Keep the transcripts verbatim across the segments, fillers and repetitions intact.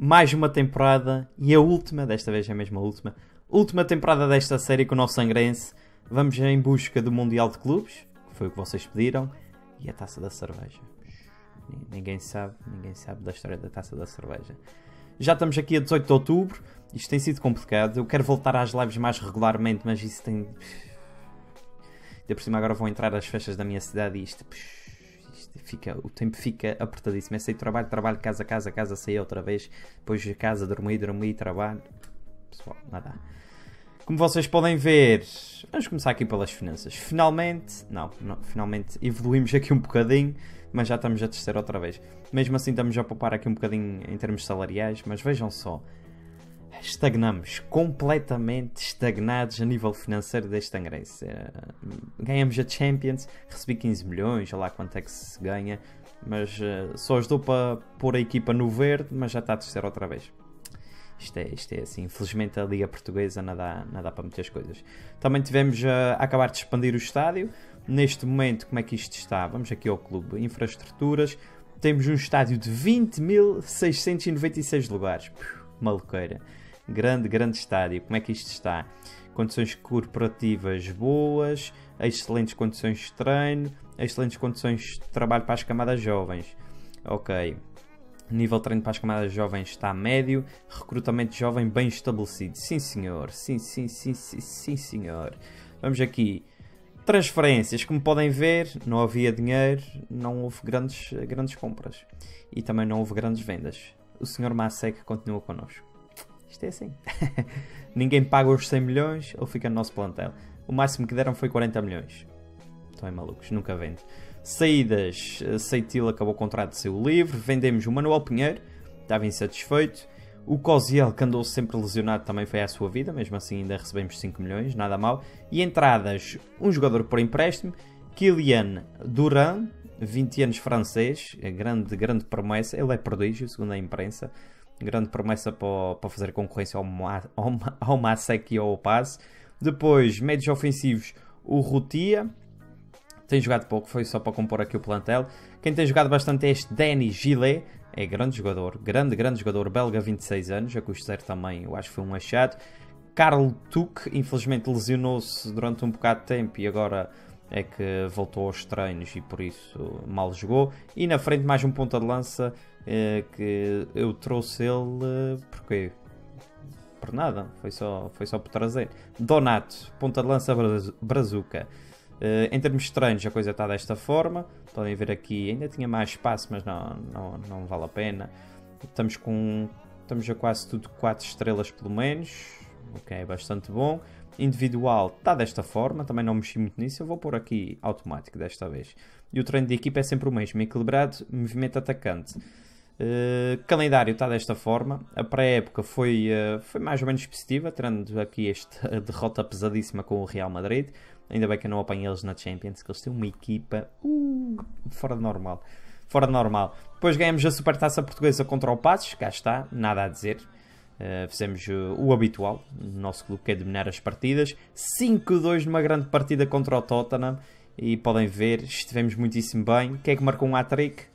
mais uma temporada e a última, desta vez é mesmo a última, última temporada desta série com o nosso sangrense. Vamos em busca do Mundial de Clubes, que foi o que vocês pediram, e a Taça da Cerveja. Ninguém sabe, ninguém sabe da história da Taça da Cerveja. Já estamos aqui a dezoito de outubro, isto tem sido complicado. Eu quero voltar às lives mais regularmente, mas isso tem... De por cima agora vão entrar as festas da minha cidade e isto... isto fica... o tempo fica apertadíssimo. É sair trabalho, trabalho, casa, casa, casa, sair outra vez. Depois de casa, dormir, dormir, trabalho. Pessoal, nada. Como vocês podem ver, vamos começar aqui pelas finanças. Finalmente, não, não, finalmente evoluímos aqui um bocadinho, mas já estamos a terceira outra vez. Mesmo assim estamos a poupar aqui um bocadinho em termos salariais, mas vejam só. Estagnamos, completamente estagnados a nível financeiro deste Angrense. Ganhamos a Champions, recebi quinze milhões, olha lá quanto é que se ganha, mas uh, só ajudou para pôr a equipa no verde, mas já está a terceira outra vez. Isto é, isto é assim, infelizmente a Liga Portuguesa não dá, não dá para muitas coisas. Também tivemos a, a acabar de expandir o estádio. Neste momento, como é que isto está? Vamos aqui ao clube, infraestruturas. Temos um estádio de vinte mil seiscentos e noventa e seis lugares. Puxa, maluqueira. Grande, grande estádio. Como é que isto está? Condições corporativas boas, excelentes condições de treino, excelentes condições de trabalho para as camadas jovens. Ok. Nível de treino para as camadas jovens está médio. Recrutamento jovem bem estabelecido. Sim, senhor. Sim, sim, sim, sim, sim, senhor. Vamos aqui. Transferências. Como podem ver, não havia dinheiro, não houve grandes, grandes compras. E também não houve grandes vendas. O senhor Masek continua connosco. Isto é assim. Ninguém paga os cem milhões, ele fica no nosso plantel. O máximo que deram foi quarenta milhões. Estão aí malucos, nunca vende. Saídas, Seitil acabou o contrato, saiu livre. Vendemos o Manuel Pinheiro, estava insatisfeito. O Cosiel, que andou sempre lesionado, também foi à sua vida, mesmo assim ainda recebemos cinco milhões, nada mal. E entradas, um jogador por empréstimo, Kylian Duran, vinte anos, francês, grande, grande promessa, ele é prodígio, segundo a imprensa. Grande promessa para, para fazer concorrência ao, ao, ao Masek e ao Paz. Depois, médios ofensivos, o Rutia. Tem jogado pouco, foi só para compor aqui o plantel. Quem tem jogado bastante é este Danny Gillet. É grande jogador, grande, grande jogador, belga, vinte e seis anos. A custo zero também, eu acho que foi um achado. Karl Tuck, infelizmente lesionou-se durante um bocado de tempo e agora é que voltou aos treinos e por isso mal jogou. E na frente mais um ponta de lança eh, que eu trouxe ele eh, porque por nada, foi só, foi só por trazer. Donato, ponta de lança brazuca. Uh, em termos de treinos a coisa está desta forma. Podem ver aqui, ainda tinha mais espaço, mas não, não, não vale a pena. Estamos com estamos a quase tudo quatro estrelas pelo menos. Ok, bastante bom. Individual está desta forma, também não mexi muito nisso. Eu vou pôr aqui automático desta vez. E o treino de equipa é sempre o mesmo, equilibrado, movimento atacante. Uh, calendário está desta forma. A pré-época foi, uh, foi mais ou menos positiva, tendo aqui esta derrota pesadíssima com o Real Madrid. Ainda bem que eu não apanhei eles na Champions, que eles têm uma equipa uh, fora de normal. Fora de normal. Depois ganhamos a Supertaça Portuguesa contra o Passos, cá está, nada a dizer. Uh, fizemos uh, o habitual, no nosso clube, que é dominar as partidas. cinco a dois numa grande partida contra o Tottenham. E podem ver, estivemos muitíssimo bem. Quem é que marcou um hat-trick?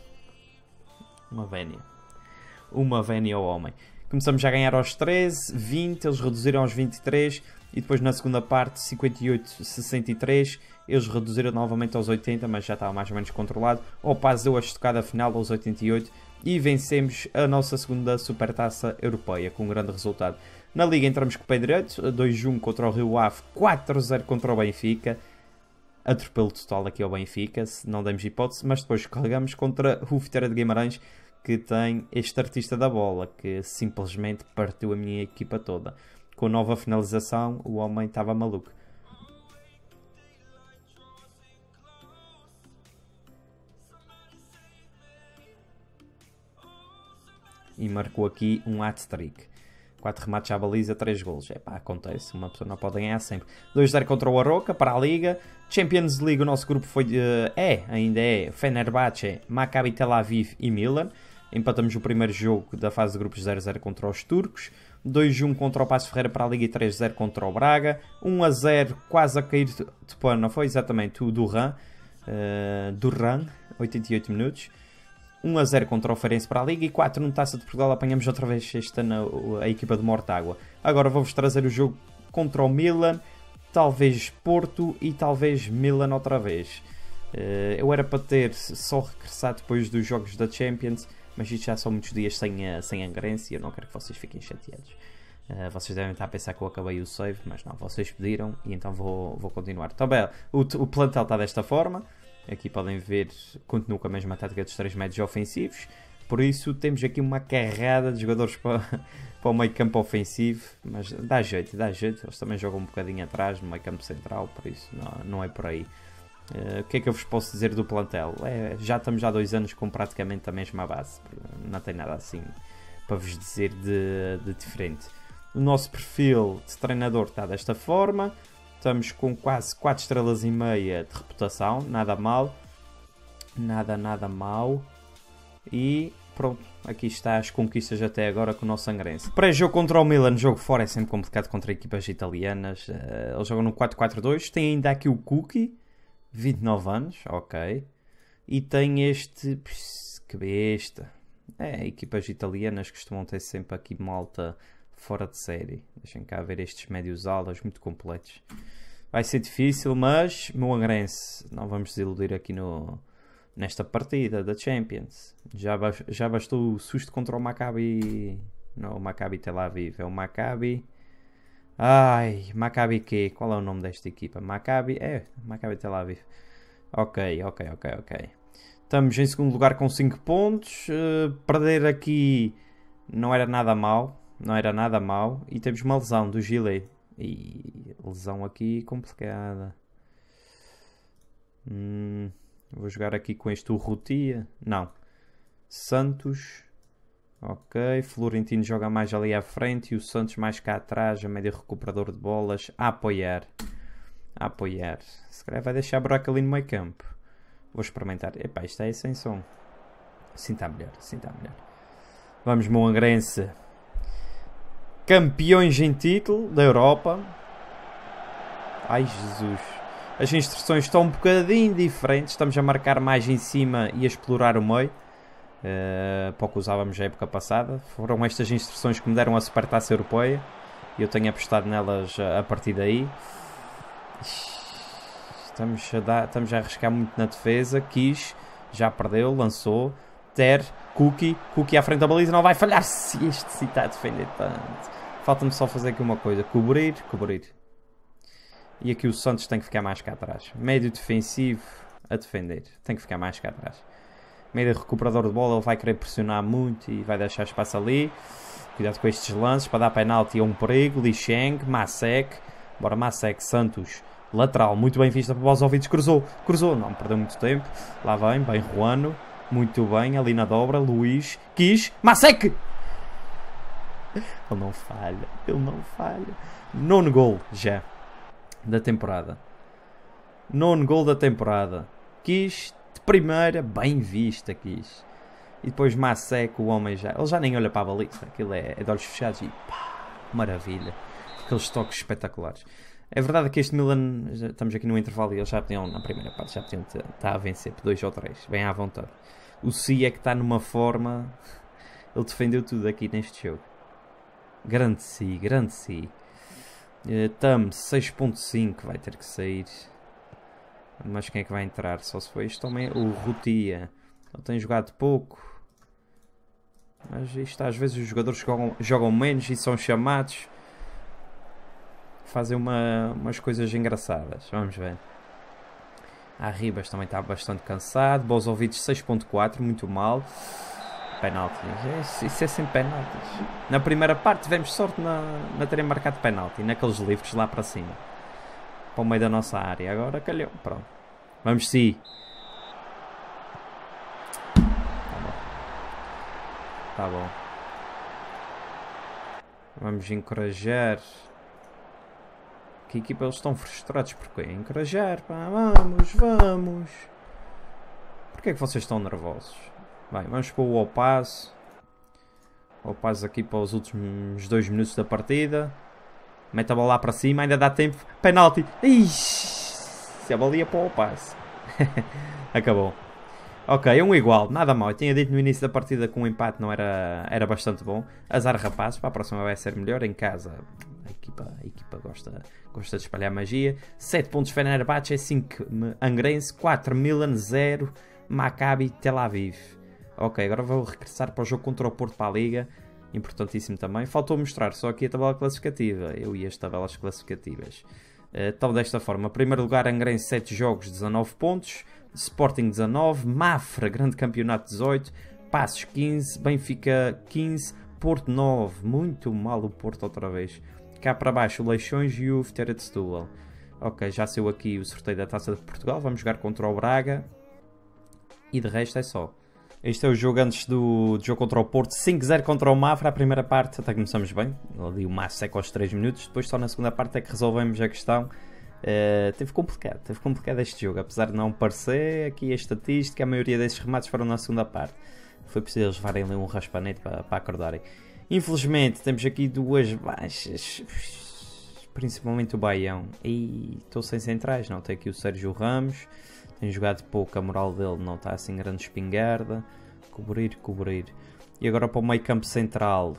Uma vénia. Uma vénia ao homem. Começamos já a ganhar aos treze, vinte, eles reduziram aos vinte e três. E depois na segunda parte, cinquenta e oito a sessenta e três, eles reduziram novamente aos oitenta, mas já estava mais ou menos controlado. O Paz deu a estocada final aos oitenta e oito e vencemos a nossa segunda Supertaça Europeia com um grande resultado. Na Liga entramos com o pé direito, dois a um contra o Rio Ave, quatro a zero contra o Benfica. Atropelo total aqui ao Benfica, se não demos hipótese, mas depois carregamos contra o Vitória de Guimarães, que tem este artista da bola, que simplesmente partiu a minha equipa toda. Com a nova finalização, o homem estava maluco. E marcou aqui um hat-trick. quatro remates à baliza, três golos. É pá, acontece. Uma pessoa não pode ganhar sempre. dois a zero contra o Aroca, para a Liga. Champions League, o nosso grupo foi... Uh, é, ainda é. Fenerbahçe, Maccabi Tel Aviv e Milan. Empatamos o primeiro jogo da fase de grupos zero a zero contra os turcos. dois a um contra o Paço Ferreira para a Liga e três a zero contra o Braga. um a zero, quase a cair de pano, não foi exatamente o Duran. Uh, Duran, oitenta e oito minutos. um a zero contra o Feirense para a Liga e quatro no Taça de Portugal. Apanhamos outra vez esta na, a equipa de Mortágua. Agora vou-vos trazer o jogo contra o Milan, talvez Porto e talvez Milan outra vez. Uh, eu era para ter só regressado depois dos jogos da Champions, mas isto já são muitos dias sem a, sem a Angrense e eu não quero que vocês fiquem chateados. Uh, vocês devem estar a pensar que eu acabei o save, mas não, vocês pediram e então vou, vou continuar. Então, bem, o, o plantel está desta forma. Aqui podem ver, continuo com a mesma tática dos três médios ofensivos. Por isso temos aqui uma carrada de jogadores para, para o meio campo ofensivo. Mas dá jeito, dá jeito. Eles também jogam um bocadinho atrás no meio campo central, por isso não, não é por aí. Uh, o que é que eu vos posso dizer do plantel? É, já estamos há dois anos com praticamente a mesma base. Não tem nada assim para vos dizer de, de diferente. O nosso perfil de treinador está desta forma. Estamos com quase quatro estrelas e meia de reputação. Nada mal. Nada, nada mal. E pronto. Aqui está as conquistas até agora com o nosso Angrense. Pré-jogo contra o Milan. Jogo fora é sempre complicado contra equipas italianas. Uh, eles jogam no quatro quatro dois. Tem ainda aqui o Cookie. vinte e nove anos. Ok. E tem este... Que besta. É, equipas italianas costumam ter sempre aqui malta... fora de série. Deixem cá ver estes médios alas muito completos. Vai ser difícil, mas meu Angrense, não vamos desiludir aqui no, nesta partida da Champions. Já, já bastou o susto contra o Maccabi. Não, o Maccabi Tel Aviv. É o Maccabi. Ai, Maccabi quê? Qual é o nome desta equipa? Maccabi. É, Maccabi Tel Aviv. Ok, ok, ok, ok. Estamos em segundo lugar com cinco pontos. Uh, perder aqui não era nada mal. Não era nada mal. E temos uma lesão do Gilet. E lesão aqui complicada. Hum, vou jogar aqui com este Urrutia. Não. Santos. Ok. Florentino joga mais ali à frente. E o Santos mais cá atrás. A médio recuperador de bolas. A apoiar. A apoiar. Se calhar vai deixar buraco ali no meio campo. Vou experimentar. Epá, isto é sem som. Assim está melhor. Assim está melhor. Vamos, meu Angrense. Campeões em título da Europa. Ai, Jesus. As instruções estão um bocadinho diferentes. Estamos a marcar mais em cima e a explorar o meio. Uh, para o que usávamos na época passada. Foram estas instruções que me deram a Supertaça Europeia. E eu tenho apostado nelas a, a partir daí. Estamos a, dar, estamos a arriscar muito na defesa. Quis. Já perdeu. Lançou. Ter. Cookie. Cookie à frente da baliza. Não vai falhar. Se este se está a defender tanto. Falta-me só fazer aqui uma coisa. Cobrir, cobrir. E aqui o Santos tem que ficar mais cá atrás. Médio defensivo a defender. Tem que ficar mais cá atrás. Médio recuperador de bola. Ele vai querer pressionar muito e vai deixar espaço ali. Cuidado com estes lances. Para dar penalti é um perigo. Li Sheng, Masek. Bora Masek, Santos. Lateral. Muito bem vista para os ouvidos. Cruzou. Cruzou. Não perdeu muito tempo. Lá vem. Bem Ruano. Muito bem. Ali na dobra. Luís. Quis. Masek! Ele não falha, ele não falha. Nono gol já da temporada. Nono gol da temporada. Quis de primeira, bem vista, quis. E depois Masek, o homem já. Ele já nem olha para a baliza. Aquilo é, é de olhos fechados e pá, maravilha. Aqueles toques espetaculares. É verdade que este Milan, já estamos aqui no intervalo e eles já podiam, na primeira parte, já podiam estar a vencer por dois ou três, bem à vontade. O Si é que está numa forma. Ele defendeu tudo aqui neste jogo. Grande Si, grande Si. Uh, Tam, seis ponto cinco, vai ter que sair. Mas quem é que vai entrar? Só se foi este também. O Rutia. Ele tem jogado pouco. Mas isto às vezes os jogadores jogam, jogam menos e são chamados. Fazem uma, umas coisas engraçadas. Vamos ver. A Ribas também está bastante cansado. Bons ouvidos, seis ponto quatro, muito mal. Penalti. Isso é sempre penaltis. Na primeira parte tivemos sorte na, na terem marcado penalti. Naqueles livros lá para cima. Para o meio da nossa área. Agora calhou. Pronto. Vamos sim. Tá bom. Tá bom. Vamos encorajar. Que equipa eles estão frustrados? Porquê? Encorajar. Pá. Vamos, vamos. Porquê é que vocês estão nervosos? Bem, vamos pôr o Opaz. O Opaz aqui para os últimos dois minutos da partida. Mete a bola lá para cima, ainda dá tempo. Penalti. Ixi, se a bola ia para o Opaz. Acabou. Ok, um igual, nada mal. Eu tinha dito no início da partida que um empate não era, era bastante bom. Azar rapazes, para a próxima vai ser melhor. Em casa, a equipa, a equipa gosta, gosta de espalhar magia. sete pontos Fenerbahçe, cinco Angrense, quatro Milan, zero Maccabi Tel Aviv. Ok, agora vou regressar para o jogo contra o Porto para a Liga. Importantíssimo também. Faltou mostrar só aqui a tabela classificativa. Eu e as tabelas classificativas. Uh, tal desta forma. Primeiro lugar, Angrense, sete jogos, dezanove pontos. Sporting dezanove, Mafra, grande campeonato dezoito, Passos quinze, Benfica quinze, Porto nove, muito mal o Porto outra vez. Cá para baixo o Leixões e o Vitória de Setúbal. Ok, já saiu aqui o sorteio da Taça de Portugal, vamos jogar contra o Braga. E de resto é só. Este é o jogo antes do, do jogo contra o Porto, cinco zero contra o Mafra, a primeira parte até começamos bem, ali o Massa é com os três minutos, depois só na segunda parte é que resolvemos a questão. Uh, teve complicado, teve complicado este jogo, apesar de não parecer, aqui a estatística, a maioria desses remates foram na segunda parte. Foi preciso eles levarem ali um raspanete para, para acordarem. Infelizmente temos aqui duas baixas, principalmente o Baião. E estou sem centrais, não, tem aqui o Sérgio Ramos, tem jogado pouco, a moral dele não está assim grande espingarda. Cobrir, cobrir. E agora para o meio campo central,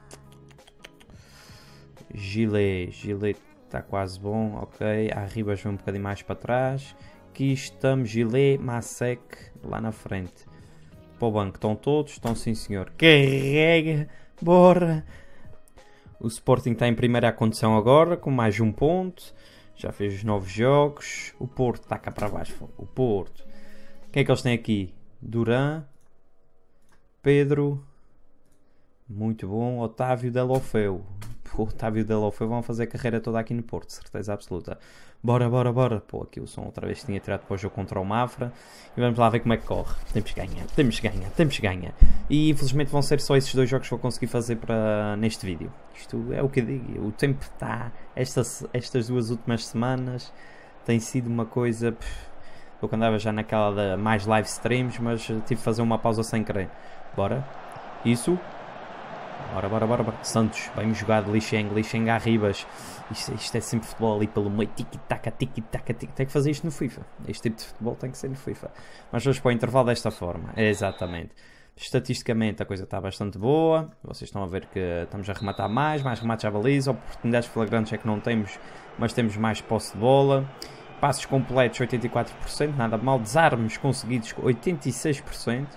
Gilet, Gilet está quase bom, ok. A Ribas vem um bocadinho mais para trás. Aqui estamos, Gilet, Masek lá na frente. Para o banco estão todos, estão sim senhor. Carrega, bora. O Sporting está em primeira condição agora, com mais um ponto. Já fez os novos jogos. O Porto está cá para baixo. O Porto. Quem é que eles têm aqui? Duran, Pedro, muito bom. Otávio Delofeu. O Otávio Delofeu vão fazer a carreira toda aqui no Porto, certeza absoluta. Bora, bora, bora. Pô, aqui o som outra vez tinha tirado para o jogo contra o Mafra. E vamos lá ver como é que corre. Temos que ganhar, temos que ganhar, temos que ganhar. E infelizmente vão ser só esses dois jogos que vou conseguir fazer para, neste vídeo. Isto é o que eu digo. O tempo está... Estas, estas duas últimas semanas tem sido uma coisa... Eu que andava já naquela de mais live streams, mas tive de fazer uma pausa sem querer. Bora. Isso. Bora, bora, bora, bora. Santos, bem jogado. Lixeng, Lixeng a Ribas. Isto, isto é sempre futebol ali pelo meio. Tiki-taka, tiki-taka, tiki. Tem que fazer isto no FIFA. Este tipo de futebol tem que ser no FIFA. Mas vamos para o intervalo desta forma. Exatamente. Estatisticamente a coisa está bastante boa. Vocês estão a ver que estamos a rematar mais. Mais remates à baliza. Oportunidades flagrantes é que não temos, mas temos mais posse de bola. Passos completos oitenta e quatro por cento. Nada mal. Desarmes conseguidos oitenta e seis por cento.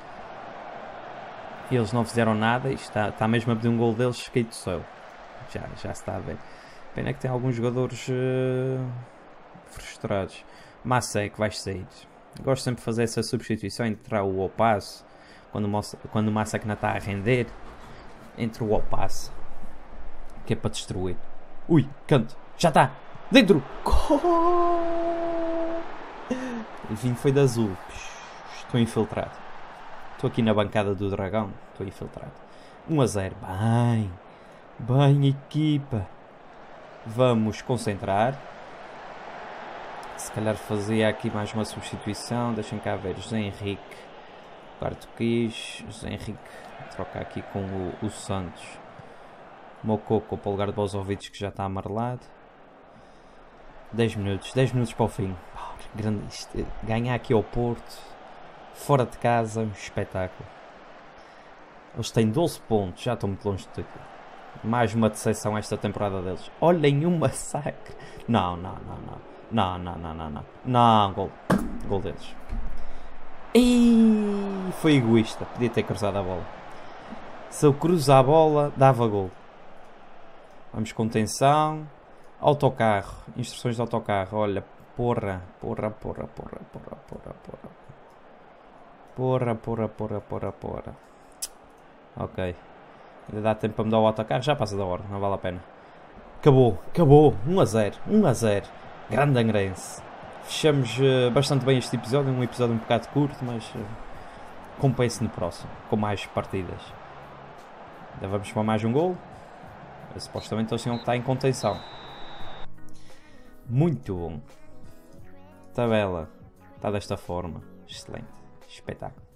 E eles não fizeram nada. Isto está, está mesmo a pedir um gol deles caído do céu. Já, já se está a ver. Pena que tem alguns jogadores uh, frustrados. Massa que vai sair. Gosto sempre de fazer essa substituição. Entrar o Opasso. Quando o, quando o Massa que não está a render. Entre o Opasso. Que é para destruir. Ui, canto. Já está. Dentro. O vinho foi de azul. Estou infiltrado. Estou aqui na bancada do Dragão. Estou infiltrado. um a zero. Bem. Bem, equipa. Vamos concentrar. Se calhar fazia aqui mais uma substituição. Deixem cá ver. José Henrique. Quarto quis. José Henrique. Troca aqui com o, o Santos. Mococo para o lugar de Bozovic, que já está amarelado. dez minutos. dez minutos para o fim. Grande, isto, ganhar aqui ao Porto. Fora de casa, um espetáculo. Eles têm doze pontos, já estão muito longe de tudo. Mais uma decepção esta temporada deles. Olhem um massacre. Não, não, não, não. Não, não, não, não, não. Não, gol. Gol deles. E foi egoísta. Podia ter cruzado a bola. Se eu cruzar a bola, dava gol. Vamos com tensão. Autocarro. Instruções de autocarro. Olha, porra, porra, porra, porra, porra, porra, porra. Porra, porra, porra, porra, porra. Ok. Ainda dá tempo para me dar o autocarro. Já passa da hora, não vale a pena. Acabou, acabou. um a zero. um a zero. Grande Angrense. Fechamos uh, bastante bem este episódio. Um episódio um bocado curto, mas uh, compense no próximo. Com mais partidas. Ainda vamos para mais um gol. Supostamente eles tinham que estar em contenção. Muito bom. Tabela. Está desta forma. Excelente. Espetáculo.